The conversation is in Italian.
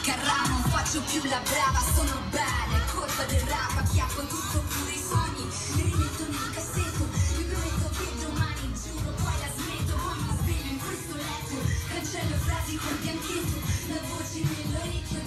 Carrà, non faccio più la brava, sono bad, è colpa del rap, acchiappo tutto pure i sogni, li rimetto nel cassetto, vi prometto che domani giuro, poi la smetto, poi mi sveglio in questo letto, cancello frasi col bianchetto, la voce nell'orecchio